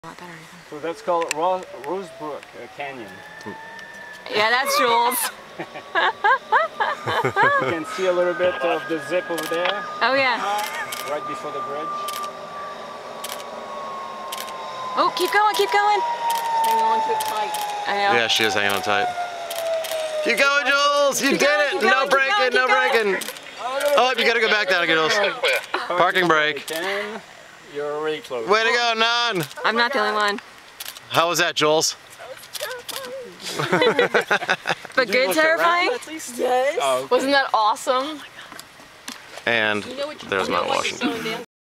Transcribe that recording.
So that's called Rosebrook Canyon. Yeah, that's Jules. You can see a little bit of the zip over there. Oh yeah. Right before the bridge. Oh, keep going, keep going. Hanging on to it tight. I know. Yeah, she is hanging on tight. Keep going, Jules! You did it! No braking, no braking! Oh, you gotta go back down, Jules. Parking brake. And you're really close. Way to go, Nan! I'm not the only one. How was that, Jules? But good terrifying? Yes. Oh, okay. Wasn't that awesome? And there's Mount Washington.